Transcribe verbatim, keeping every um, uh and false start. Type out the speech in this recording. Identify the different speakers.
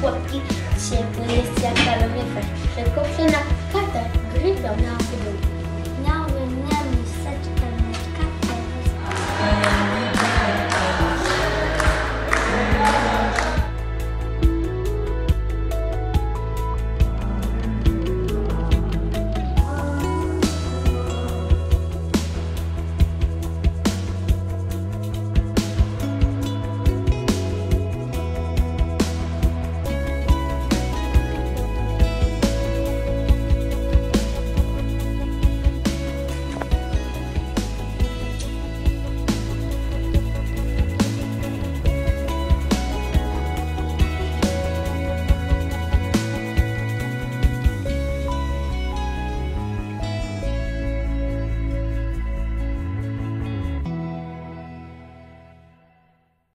Speaker 1: słodki, ciepły jest jak kaloryfer. Szybko przyna kartę, gryzą na wydół.
Speaker 2: Miałbym miał miseczkę mleczka, teraz